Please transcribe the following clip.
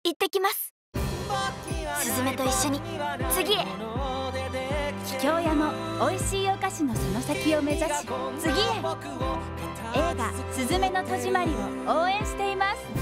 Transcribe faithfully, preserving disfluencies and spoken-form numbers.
行ってきます。すずめと一緒に次へ。 桔梗屋の美味しいお菓子のその先を目指し次へ。映画「すずめの戸締まり」を応援しています。